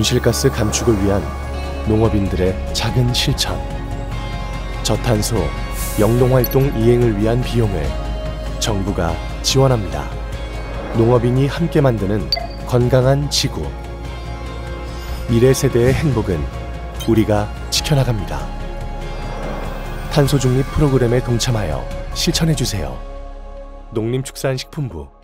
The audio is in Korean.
온실가스 감축을 위한 농업인들의 작은 실천. 저탄소 영농활동 이행을 위한 비용을 정부가 지원합니다. 농업인이 함께 만드는 건강한 지구. 미래 세대의 행복은 우리가 지켜나갑니다. 탄소 중립 프로그램에 동참하여 실천해주세요. 농림축산식품부